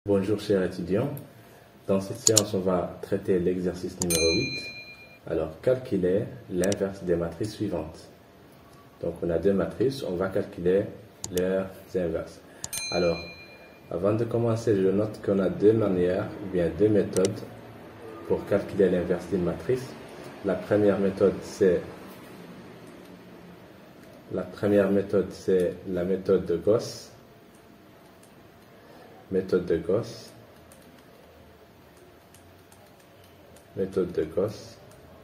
Bonjour chers étudiants, dans cette séance on va traiter l'exercice numéro 8. Alors calculer l'inverse des matrices suivantes. Donc on a deux matrices, on va calculer leurs inverses. Alors avant de commencer, je note qu'on a deux manières ou bien deux méthodes pour calculer l'inverse d'une matrice. La première méthode c'est la méthode de Gauss. Méthode de Gauss.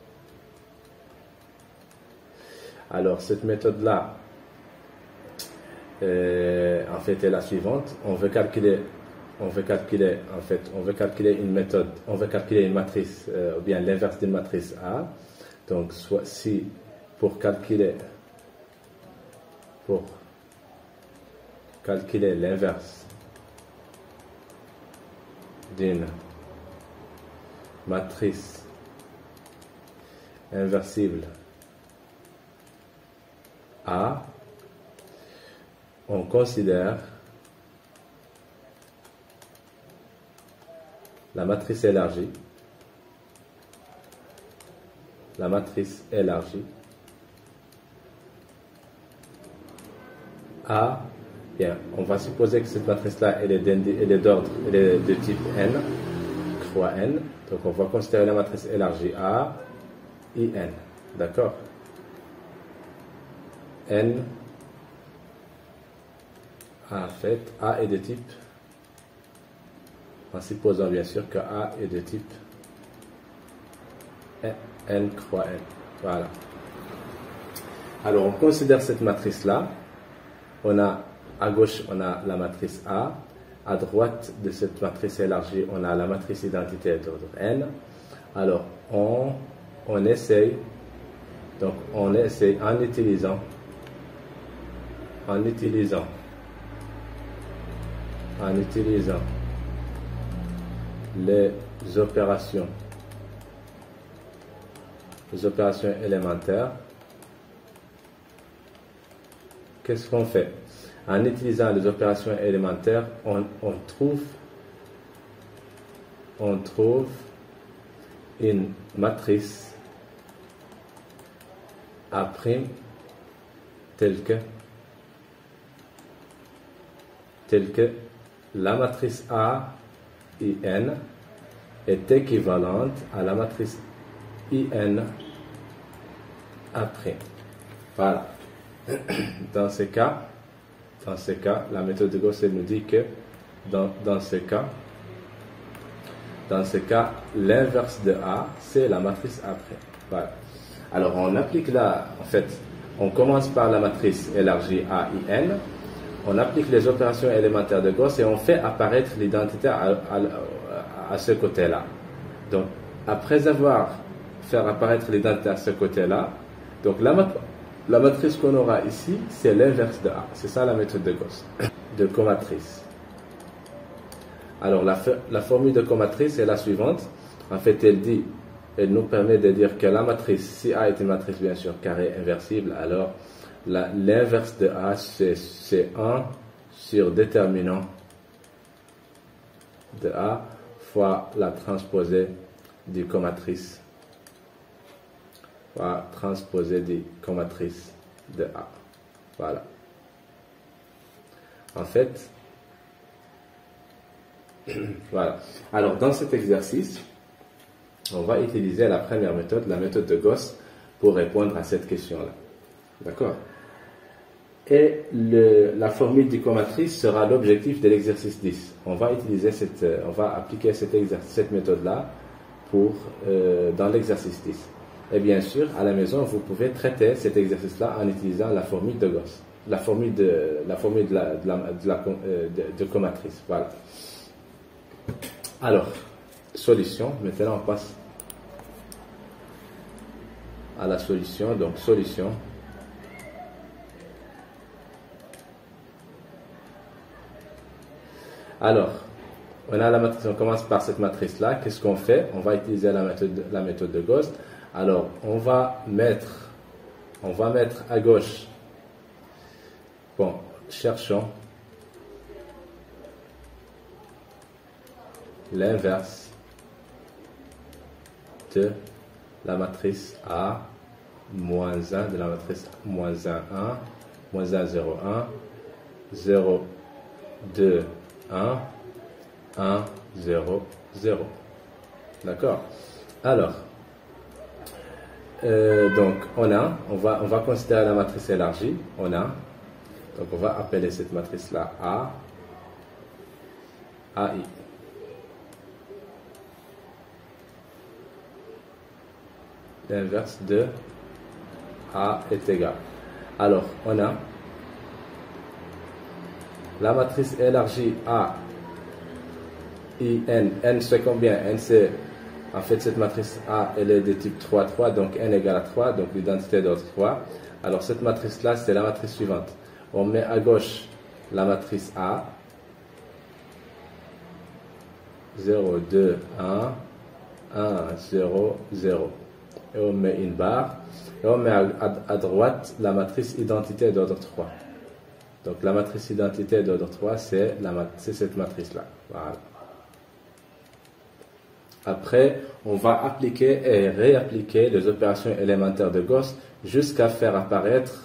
Alors cette méthode-là, en fait, est la suivante. On veut calculer une matrice, ou bien l'inverse d'une matrice A. Donc, soit si pour calculer l'inverse d'une matrice inversible A, on considère la matrice élargie. A, bien, on va supposer que cette matrice-là, elle est de type n, croix n. Donc on va considérer la matrice élargie A, IN. D'accord? N, en fait, A est de type, en supposant bien sûr que A est de type n croix n. Voilà. Alors on considère cette matrice-là. À gauche, on a la matrice A. À droite de cette matrice élargie, on a la matrice identitaire d'ordre n. Alors, on essaye en utilisant les opérations élémentaires. Qu'est-ce qu'on fait? En utilisant les opérations élémentaires, on trouve une matrice A' telle que la matrice A IN est équivalente à la matrice IN A'. Voilà. Dans ce cas, la méthode de Gauss nous dit que dans ce cas, l'inverse de A, c'est la matrice A'. Voilà. Alors, on applique là, en fait, on commence par la matrice élargie A, IN, on applique les opérations élémentaires de Gauss et on fait apparaître l'identité à ce côté-là. Donc, après avoir fait apparaître l'identité à ce côté-là, donc la matrice qu'on aura ici, c'est l'inverse de A. C'est ça la méthode de Gauss, de comatrice. Alors, la formule de comatrice est la suivante. En fait, elle nous permet de dire que la matrice, si A est une matrice bien sûr carrée inversible, alors l'inverse de A, c'est 1 sur déterminant de A fois la transposée du comatrice. Transposée du comatrice de A. Voilà. En fait, voilà. Alors, dans cet exercice, on va utiliser la première méthode, la méthode de Gauss, pour répondre à cette question-là. D'accord? Et la formule du comatrice sera l'objectif de l'exercice 10. On va appliquer cette méthode-là dans l'exercice 10. Et bien sûr, à la maison, vous pouvez traiter cet exercice-là en utilisant la formule de Gauss, la formule de comatrice. Voilà. Alors, solution. Maintenant, on passe à la solution. Donc, solution. Alors, on a la matrice. On commence par cette matrice-là. Qu'est-ce qu'on fait? On va utiliser la méthode de Gauss. Alors, on va mettre à gauche, bon, cherchons l'inverse de la matrice A moins 1 de la matrice moins 1, 1, moins 1, 0, 1, 0, 2, 1, 1, 0, 0. D'accord? Alors, donc on va considérer la matrice élargie. Donc on va appeler cette matrice-là A, AI. L'inverse de A est égal. Alors, on a la matrice élargie A, I, N. N, c'est combien? N, c'est, en fait, cette matrice A, elle est de type 3, 3, donc N égale à 3, donc l'identité d'ordre 3. Alors, cette matrice-là, c'est la matrice suivante. On met à gauche la matrice A, 0, 2, 1, 1, 0, 0. Et on met une barre, et on met à droite la matrice identité d'ordre 3. Donc la matrice identité d'ordre 3, c'est cette matrice-là. Voilà. Après, on va appliquer et réappliquer les opérations élémentaires de Gauss jusqu'à faire apparaître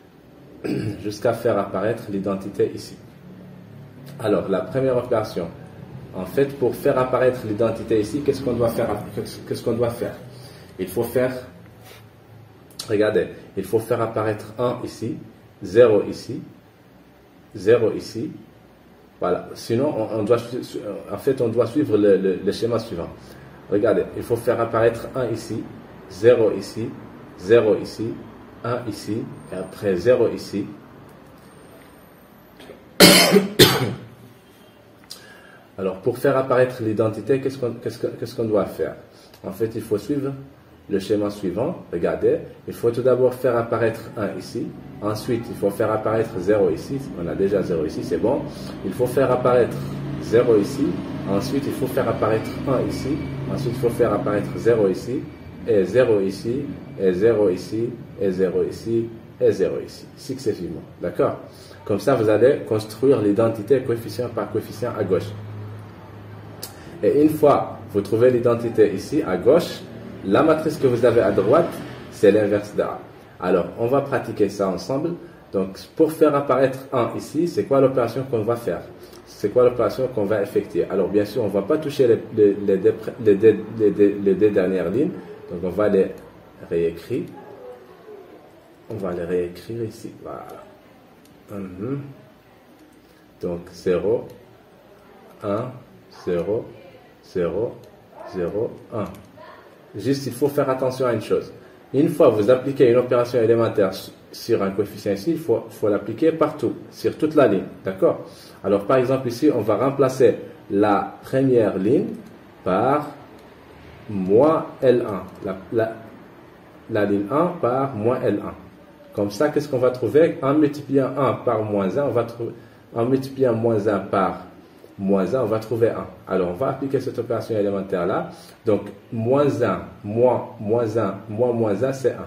l'identité ici. Alors, la première opération, en fait, pour faire apparaître l'identité ici, qu'est-ce qu'on doit faire? Il faut faire, regardez, il faut faire apparaître 1 ici, 0 ici, 0 ici. Voilà. Sinon, on doit suivre le schéma suivant. Regardez, il faut faire apparaître 1 ici, 0 ici, 0 ici, 1 ici, et après 0 ici. Alors, pour faire apparaître l'identité, qu'est-ce qu'on doit faire? En fait, il faut suivre le schéma suivant. Regardez, il faut tout d'abord faire apparaître 1 ici. Ensuite, il faut faire apparaître 0 ici. On a déjà 0 ici, c'est bon. Il faut faire apparaître 0 ici. Ensuite, il faut faire apparaître 1 ici. Ensuite, il faut faire apparaître 0 ici. Et 0 ici. Et 0 ici. Et 0 ici. Et 0 ici. Successivement. D'accord? Comme ça, vous allez construire l'identité coefficient par coefficient à gauche. Et une fois vous trouvez l'identité ici à gauche, la matrice que vous avez à droite, c'est l'inverse de A. Alors, on va pratiquer ça ensemble. Donc, pour faire apparaître 1 ici, c'est quoi l'opération qu'on va faire? C'est quoi l'opération qu'on va effectuer? Alors, bien sûr, on ne va pas toucher les deux dernières lignes. Donc, on va les réécrire. On va les réécrire ici. Voilà. Donc, 0, 1, 0, 0, 0, 1. Juste, il faut faire attention à une chose. Une fois que vous appliquez une opération élémentaire sur un coefficient ici, il faut l'appliquer partout, sur toute la ligne. D'accord? Alors, par exemple, ici, on va remplacer la première ligne par moins L1. La ligne 1 par moins L1. Comme ça, qu'est-ce qu'on va trouver? En multipliant 1 par moins 1, en multipliant moins 1 par moins 1, on va trouver 1. Alors, on va appliquer cette opération élémentaire-là. Donc, moins 1, moins 1, moins 1, c'est 1.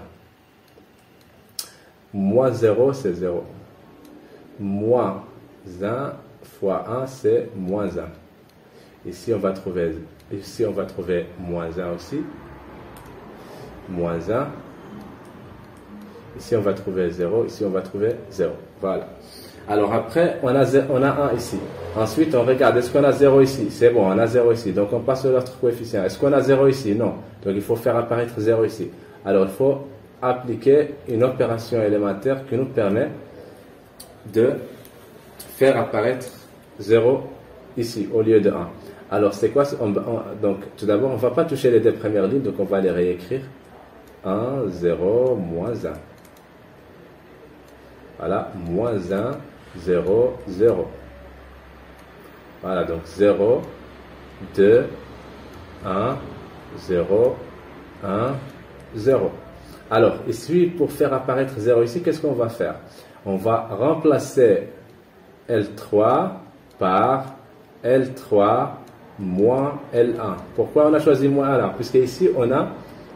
Moins 0, c'est 0. Moins 1 fois 1, c'est moins 1. Ici, on va trouver moins 1 aussi. Moins 1. Ici, on va trouver 0. Ici, on va trouver 0. Voilà. Alors après, on a 1 ici. Ensuite, on regarde, est-ce qu'on a 0 ici? C'est bon, on a 0 ici. Donc, on passe sur l'autre coefficient. Est-ce qu'on a 0 ici? Non. Donc, il faut faire apparaître 0 ici. Alors, il faut appliquer une opération élémentaire qui nous permet de faire apparaître 0 ici, au lieu de 1. Alors, c'est quoi? Donc, tout d'abord, on ne va pas toucher les deux premières lignes, donc on va les réécrire. 1, 0, moins 1. Voilà, moins 1, 0, 0. Voilà, donc 0, 2, 1, 0, 1, 0. Alors, ici, pour faire apparaître 0 ici, qu'est-ce qu'on va faire? On va remplacer L3 par L3 moins L1. Pourquoi on a choisi moins L1? Puisque ici, on a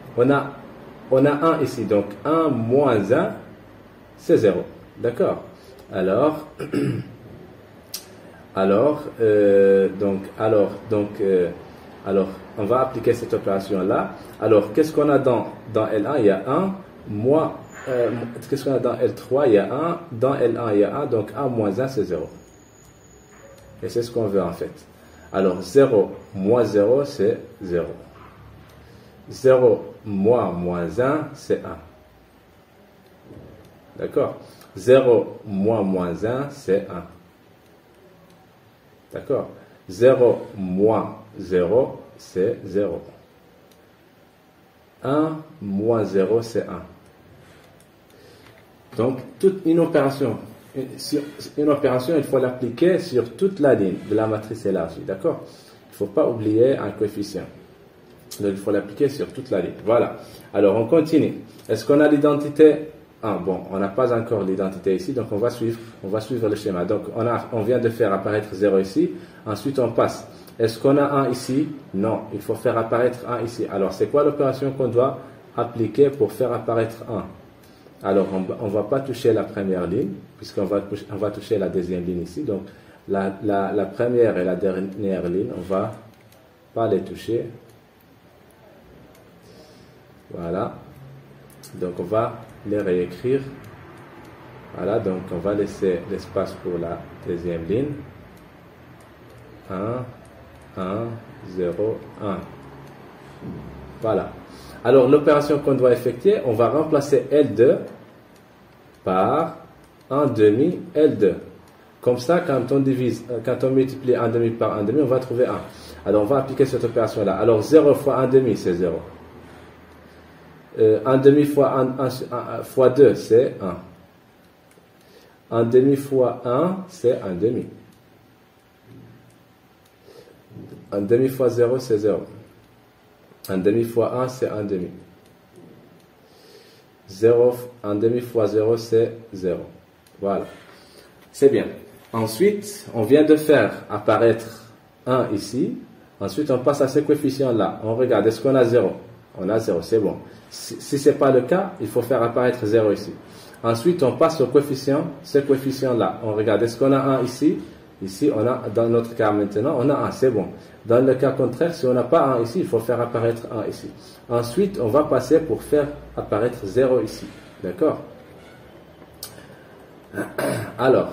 1 ici. Donc, 1 moins 1, c'est 0. D'accord? Alors, Alors, alors, on va appliquer cette opération-là. Alors, qu'est-ce qu'on a dans L1? Il y a 1, moins, qu'est-ce qu'on a dans L3? Il y a 1, dans L1, il y a 1, donc 1 moins 1, c'est 0. Et c'est ce qu'on veut en fait. Alors, 0 moins 0, c'est 0. 0 moins 1, c'est 1. D'accord? 0 moins 1, c'est 1. D'accord? 0 moins 0, c'est 0. 1 moins 0, c'est 1. Donc, toute une opération, il faut l'appliquer sur toute la ligne de la matrice élargie. D'accord? Il ne faut pas oublier un coefficient. Donc, il faut l'appliquer sur toute la ligne. Voilà. Alors, on continue. Est-ce qu'on a l'identité? Ah, bon, on n'a pas encore l'identité ici, donc on va suivre le schéma. Donc, on vient de faire apparaître 0 ici. Ensuite, on passe. Est-ce qu'on a 1 ici? Non, il faut faire apparaître 1 ici. Alors, c'est quoi l'opération qu'on doit appliquer pour faire apparaître 1? Alors, on ne va pas toucher la première ligne, puisqu'on va toucher la deuxième ligne ici. Donc, la première et la dernière ligne, on ne va pas les toucher. Voilà. Donc, on va les réécrire. Voilà, donc on va laisser l'espace pour la deuxième ligne. 1, 1, 0, 1. Voilà. Alors, l'opération qu'on doit effectuer, on va remplacer L2 par 1 demi L2. Comme ça, quand on multiplie 1 demi par 1 demi, on va trouver 1. Alors, on va appliquer cette opération-là. Alors, 0 fois 1 demi, c'est 0. 1 demi fois 2, c'est 1. 1 demi fois 1, c'est 1 demi. 1 demi fois 0, c'est 0. 1 demi fois 1, c'est 1 demi. 1 demi fois 0, c'est 0. Voilà. C'est bien. Ensuite, on vient de faire apparaître 1 ici. Ensuite, on passe à ces coefficients-là. On regarde, est-ce qu'on a 0? On a 0, c'est bon. Si ce n'est pas le cas, il faut faire apparaître 0 ici. Ensuite, on passe au coefficient, ces coefficients-là. On regarde, est-ce qu'on a 1 ici? Ici, on a, dans notre cas maintenant, on a 1, c'est bon. Dans le cas contraire, si on n'a pas 1 ici, il faut faire apparaître 1 ici. Ensuite, on va passer pour faire apparaître 0 ici. D'accord? Alors,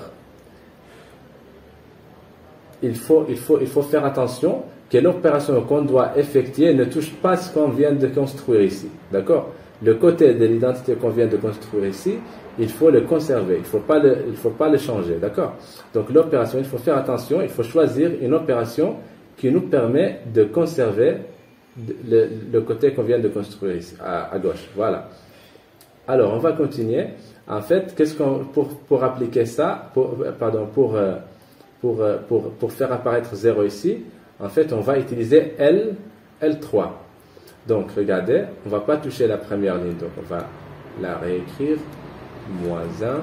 il faut faire attention que l'opération qu'on doit effectuer ne touche pas ce qu'on vient de construire ici. D'accord? Le côté de l'identité qu'on vient de construire ici, il faut le conserver. Il ne faut pas le changer. D'accord? Donc, l'opération, il faut faire attention. Il faut choisir une opération qui nous permet de conserver le côté qu'on vient de construire ici, à gauche. Voilà. Alors, on va continuer. En fait, pour appliquer ça, pour faire apparaître 0 ici, en fait, on va utiliser L3. Donc, regardez, on ne va pas toucher la première ligne. Donc, on va la réécrire. Moins 1,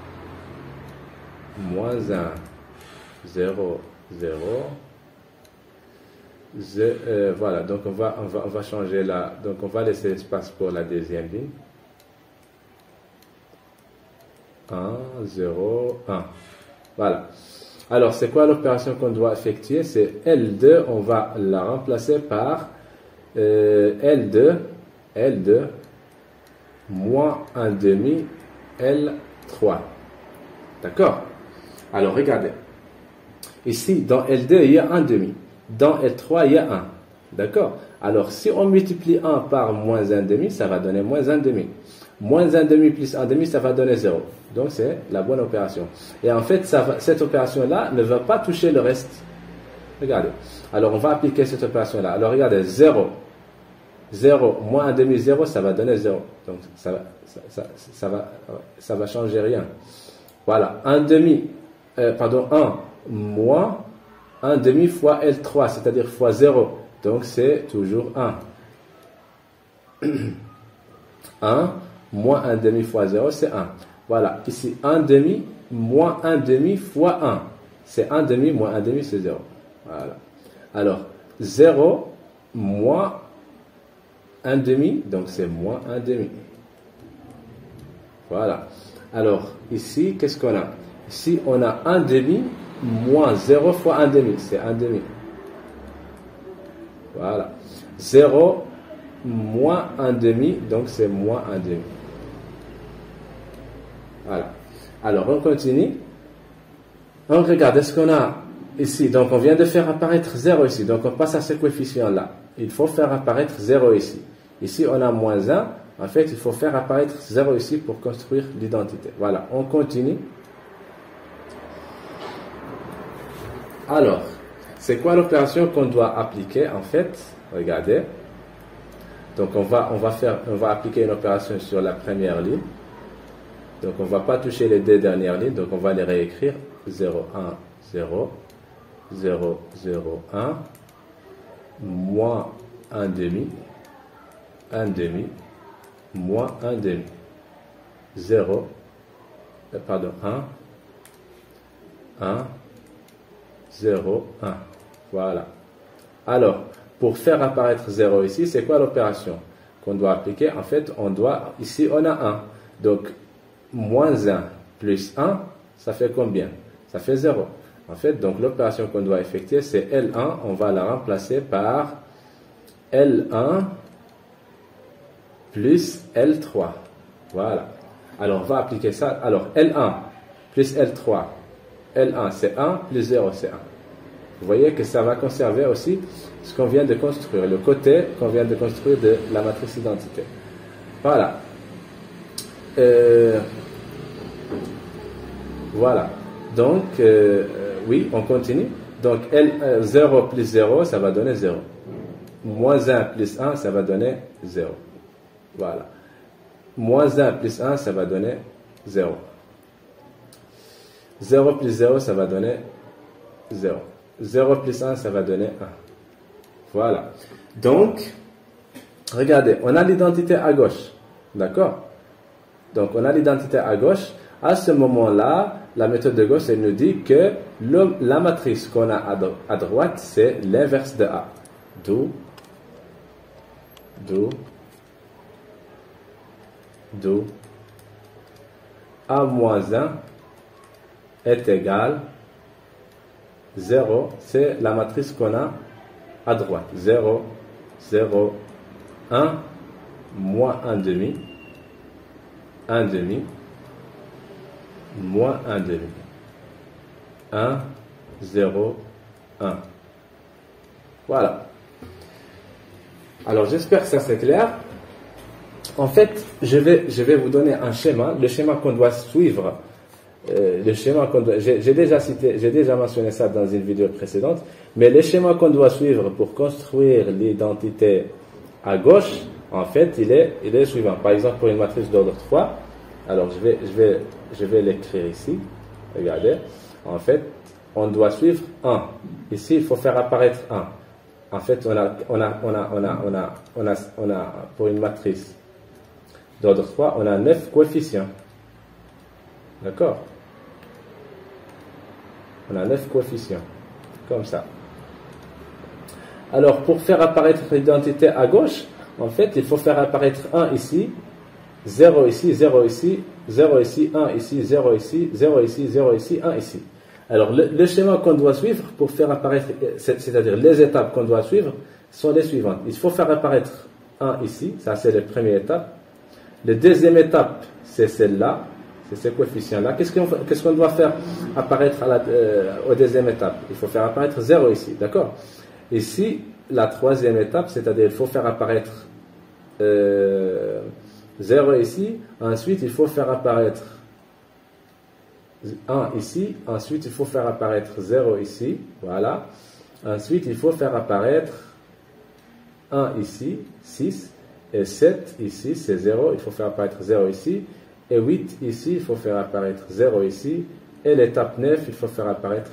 moins 1, 0, 0. Voilà, donc on va changer là. Donc, on va laisser l'espace pour la deuxième ligne. 1, 0, 1. Voilà. Alors, c'est quoi l'opération qu'on doit effectuer? C'est L2, on va la remplacer par L2, moins 1 demi, L3. D'accord? Alors, regardez. Ici, dans L2, il y a 1 demi. Dans L3, il y a 1. D'accord? Alors, si on multiplie 1 par moins 1 demi, ça va donner moins 1 demi. Moins 1 demi plus 1 demi, ça va donner 0. Donc, c'est la bonne opération. Et en fait, cette opération-là ne va pas toucher le reste. Regardez. Alors, on va appliquer cette opération-là. Alors, regardez, 0. 0 moins 1 demi, 0, ça va donner 0. Donc, ça va changer rien. Voilà. 1 moins 1 demi fois L3, c'est-à-dire fois 0. Donc, c'est toujours 1. 1 moins 1 demi fois 0, c'est 1. Voilà. Ici, 1 demi moins 1 demi fois 1. C'est 1 demi moins 1 demi, c'est 0. Voilà. Alors, 0 moins 1 demi, donc c'est moins 1 demi. Voilà. Alors, ici, qu'est-ce qu'on a? Ici, on a 1 demi moins 0 fois 1 demi, c'est 1 demi. Voilà. 0 moins 1 demi, donc c'est moins 1 demi. Voilà. Alors, on continue. On regarde, est-ce qu'on a ici, donc on vient de faire apparaître 0 ici, donc on passe à ce coefficient-là. Il faut faire apparaître 0 ici. Ici, on a moins 1. En fait, il faut faire apparaître 0 ici pour construire l'identité. Voilà, on continue. Alors, c'est quoi l'opération qu'on doit appliquer en fait? Regardez. Donc, on va appliquer une opération sur la première ligne. Donc, on ne va pas toucher les deux dernières lignes. Donc, on va les réécrire. 0, 1, 0, 0, 0, 1, moins 1 demi, 1 demi, moins 1 demi, 0, pardon, 1, 1, 0, 1. Voilà. Alors, pour faire apparaître 0 ici, c'est quoi l'opération qu'on doit appliquer? En fait, ici, on a 1. Donc, moins 1 plus 1, ça fait combien? Ça fait 0. En fait, donc l'opération qu'on doit effectuer, c'est L1. On va la remplacer par L1 plus L3. Voilà. Alors, on va appliquer ça. Alors, L1 plus L3. L1, c'est 1, plus 0, c'est 1. Vous voyez que ça va conserver aussi ce qu'on vient de construire, le côté qu'on vient de construire de la matrice identité. Voilà. Voilà. Donc, oui, on continue. Donc, 0 plus 0, ça va donner 0. Moins 1 plus 1, ça va donner 0. Voilà. Moins 1 plus 1, ça va donner 0. 0 plus 0, ça va donner 0. 0 plus 1, ça va donner 1. Voilà. Donc, regardez, on a l'identité à gauche. D'accord? Donc, on a l'identité à gauche. À ce moment-là, la méthode de Gauss, elle nous dit que la matrice qu'on a à droite, c'est l'inverse de A. D'où A moins 1 est égal 0, c'est la matrice qu'on a à droite. 0, 0, 1, moins 1 demi, 1 demi, moins 1 demi. 1, 0, 1. Voilà. Alors, j'espère que ça c'est clair. En fait, je vais vous donner un schéma, le schéma qu'on doit suivre. J'ai déjà mentionné ça dans une vidéo précédente, mais le schéma qu'on doit suivre pour construire l'identité à gauche, en fait, il est suivant. Par exemple, pour une matrice d'ordre 3, alors je vais l'écrire ici. Regardez. En fait, on doit suivre 1. Ici, il faut faire apparaître 1. En fait, on a pour une matrice d'ordre 3, on a 9 coefficients. D'accord? On a 9 coefficients. Comme ça. Alors, pour faire apparaître l'identité à gauche, en fait, il faut faire apparaître 1 ici, 0 ici, 0 ici, 0 ici, 1 ici, 0 ici, 0 ici, 0 ici, 1 ici. Alors, le schéma qu'on doit suivre pour faire apparaître, c'est-à-dire les étapes qu'on doit suivre, sont les suivantes. Il faut faire apparaître 1 ici, ça c'est la première étape. La deuxième étape, c'est celle-là, c'est ce coefficient-là. Qu'est-ce qu'on doit faire apparaître aux deuxième étape? Il faut faire apparaître 0 ici, d'accord? Ici, la troisième étape, c'est-à-dire il faut faire apparaître 0 ici, ensuite il faut faire apparaître 1 ici, ensuite il faut faire apparaître 0 ici, voilà. Ensuite il faut faire apparaître 1 ici, 6, et 7 ici, c'est 0, il faut faire apparaître 0 ici, et 8 ici, il faut faire apparaître 0 ici, et l'étape 9, il faut faire apparaître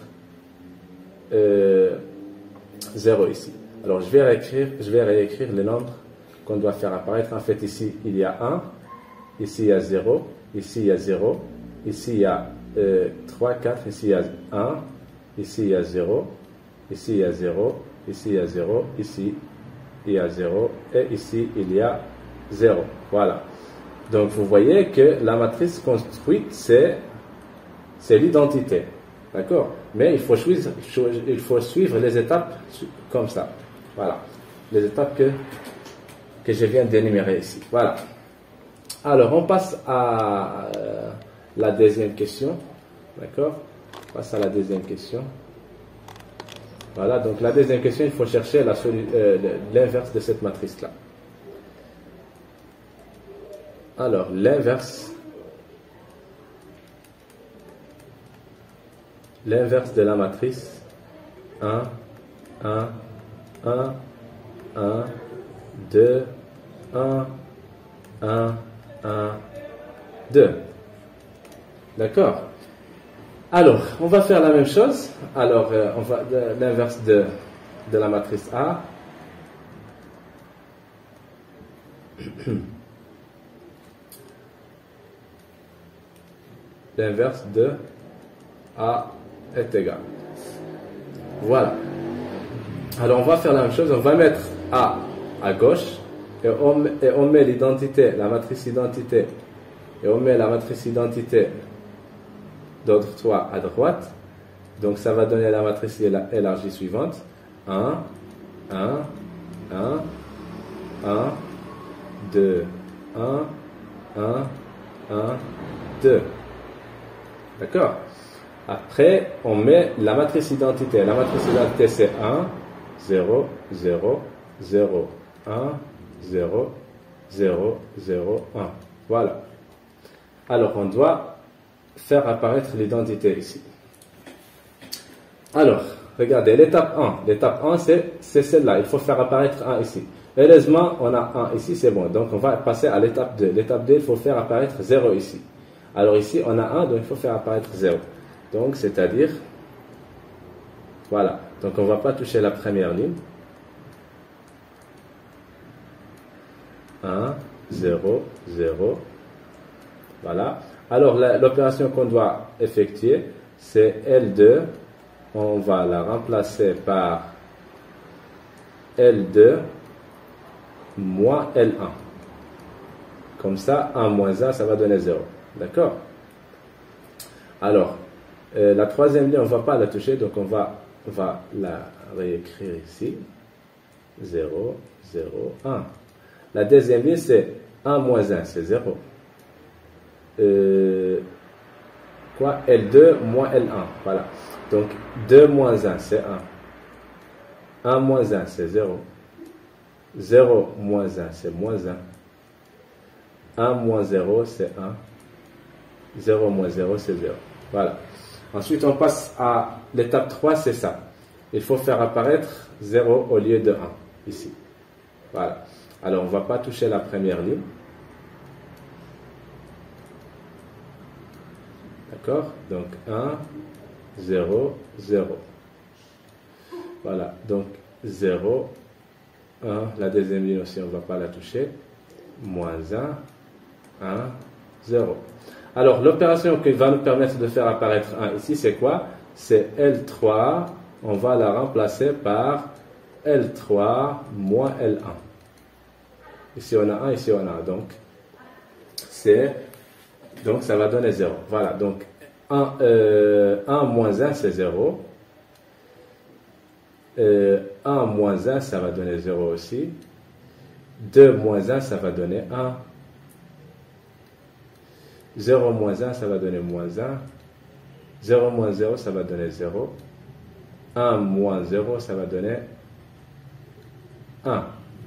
0 ici. Alors je vais réécrire les nombres qu'on doit faire apparaître. En fait, ici, il y a 1, ici, il y a 0, ici, il y a 0, ici, il y a 3, 4, ici, il y a 1, ici, il y a 0, ici, il y a 0, ici, il y a 0, ici, il y a 0, et ici, il y a 0. Voilà. Donc, vous voyez que la matrice construite, c'est l'identité. D'accord? Mais il faut suivre les étapes comme ça. Voilà. Les étapes que je viens d'énumérer ici. Voilà. Alors, on passe à la deuxième question. D'accord? On passe à la deuxième question. Voilà. Donc, la deuxième question, il faut chercher l'inverse de cette matrice-là. Alors, l'inverse de la matrice 1, 1, 1, 1, 2, 1, 1, 1, 2. D'accord? Alors, on va faire la même chose. Alors, on va l'inverse de la matrice A. L'inverse de A est égal. Voilà. Alors, on va faire la même chose. On va mettre A à gauche et on met l'identité, la matrice identité, et on met la matrice identité d'ordre 3 à droite. Donc, ça va donner la matrice élargie suivante. 1, 1, 1, 1, 2, 1, 1, 1, 2. D'accord? Après, on met la matrice identité. La matrice identité, c'est 1, 0, 0, 0, 1, 0, 0, 0, 1. Voilà. Alors, on doit faire apparaître l'identité ici. Alors, regardez, l'étape 1. L'étape 1, c'est celle-là. Il faut faire apparaître 1 ici. Heureusement, on a 1 ici, c'est bon. Donc, on va passer à l'étape 2. L'étape 2, il faut faire apparaître 0 ici. Alors ici, on a 1, donc il faut faire apparaître 0. Donc, c'est-à-dire, voilà. Donc, on ne va pas toucher la première ligne. 1, 0, 0. Voilà. Alors, l'opération qu'on doit effectuer, c'est L2. On va la remplacer par L2 moins L1. Comme ça, 1 moins 1, ça va donner 0. D'accord? Alors, la troisième ligne, on ne va pas la toucher, donc on va la réécrire ici. 0, 0, 1. La deuxième ligne, c'est 1 moins 1, c'est 0. L2 moins L1. Voilà. Donc, 2 moins 1, c'est 1. 1 moins 1, c'est 0. 0 moins 1, c'est moins 1. 1 moins 0, c'est 1. 0 moins 0, c'est 0. Voilà. Ensuite, on passe à l'étape 3, c'est ça. Il faut faire apparaître 0 au lieu de 1, ici. Voilà. Alors, on ne va pas toucher la première ligne. D'accord? Donc, 1, 0, 0. Voilà. Donc, 0, 1. La deuxième ligne aussi, on ne va pas la toucher. Moins 1, 1, 0. Alors, l'opération qui va nous permettre de faire apparaître 1 ici, c'est quoi? C'est L3. On va la remplacer par L3 moins L1. Ici, on a 1, ici, on a 1. Donc, ça va donner 0. Voilà. Donc, 1 moins 1, c'est 0. 1 moins 1, ça va donner 0 aussi. 2 moins 1, ça va donner 1. 0 moins 1, ça va donner moins 1. 0 moins 0, ça va donner 0. 1 moins 0, ça va donner 1.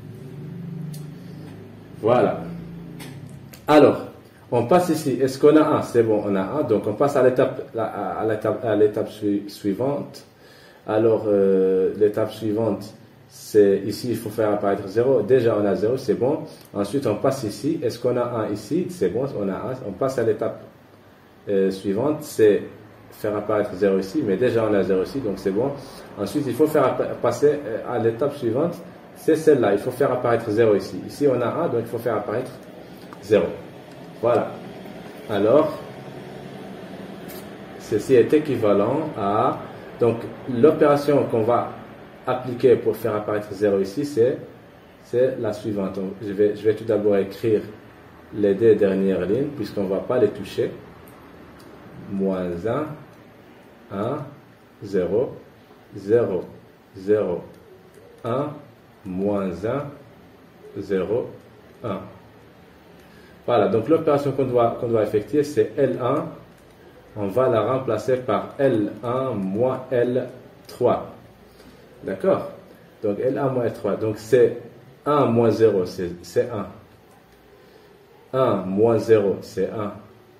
Voilà. Alors, on passe ici. Est-ce qu'on a 1? C'est bon, on a 1. Donc, on passe à l'étape suivante. Alors, l'étape suivante, c'est ici, il faut faire apparaître 0. Déjà, on a 0, c'est bon. Ensuite, on passe ici. Est-ce qu'on a 1 ici? C'est bon, on a 1. On passe à l'étape suivante, c'est faire apparaître 0 ici. Mais déjà, on a 0 ici, donc c'est bon. Ensuite, il faut faire passer à l'étape suivante. C'est celle-là. Il faut faire apparaître 0 ici. Ici, on a 1, donc il faut faire apparaître 0. Voilà. Alors, ceci est équivalent à... Donc, l'opération qu'on va appliquer pour faire apparaître 0 ici, c'est la suivante. Donc, je vais tout d'abord écrire les deux dernières lignes, puisqu'on ne va pas les toucher. Moins 1, 1, 0, 0, 0, 1, moins 1, 0, 1. Voilà, donc l'opération qu'on doit effectuer, c'est L1. On va la remplacer par L1 moins L3. D'accord? Donc L1 moins L3. Donc c'est 1 moins 0, c'est 1. 1 moins 0, c'est 1.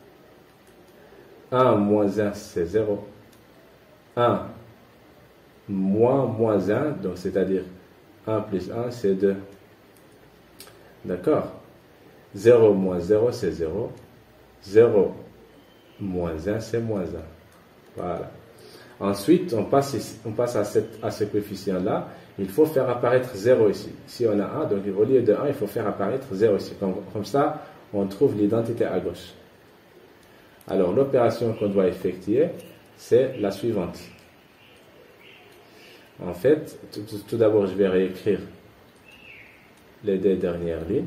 1 moins 1, c'est 0. 1 moins 1, donc c'est-à-dire 1 plus 1, c'est 2. D'accord? 0 moins 0, c'est 0. 0 moins 1, c'est moins 1. Voilà. Ensuite, on passe à ce coefficient-là. Il faut faire apparaître 0 ici. Si on a 1, donc au lieu de 1, il faut faire apparaître 0 ici. Comme ça, on trouve l'identité à gauche. Alors, l'opération qu'on doit effectuer, c'est la suivante. En fait, tout d'abord, je vais réécrire les deux dernières lignes.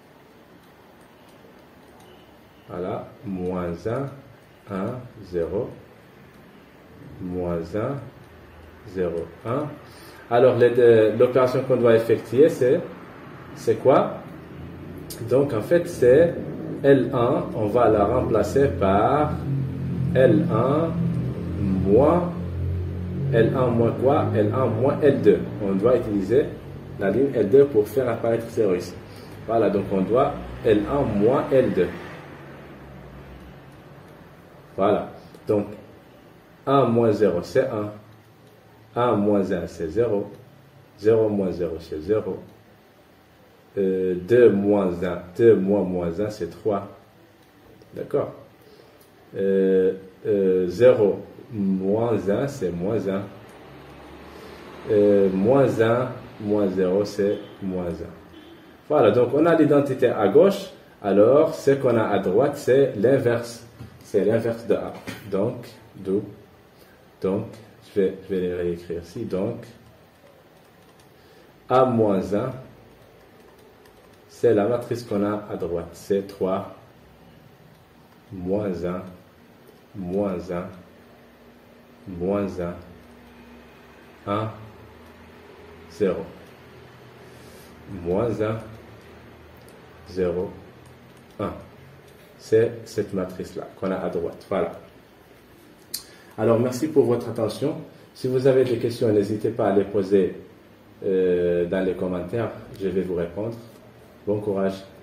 Voilà, moins 1, 1, 0, moins 1, 0, 1. Alors, l'opération qu'on doit effectuer, c'est quoi? Donc, en fait, c'est L1, on va la remplacer par L1 moins quoi? L1 moins L2. On doit utiliser la ligne L2 pour faire apparaître 0 ici. Voilà, donc on doit L1 moins L2. Voilà, donc 1 moins 0, c'est 1. 1 moins 1, c'est 0. 0 moins 0, c'est 0. 2 moins 1, 2 moins 1, c'est 3. D'accord? 0 moins 1, c'est moins 1. Moins 1, moins 0, c'est moins 1. Voilà, donc on a l'identité à gauche. Alors, ce qu'on a à droite, c'est l'inverse. C'est l'inverse de A. Donc, je vais les réécrire ici. Donc, A moins 1, c'est la matrice qu'on a à droite. C'est 3, moins 1, moins 1, moins 1, 1, 0. Moins 1, 0, 1. C'est cette matrice-là qu'on a à droite. Voilà. Alors, merci pour votre attention. Si vous avez des questions, n'hésitez pas à les poser dans les commentaires. Je vais vous répondre. Bon courage.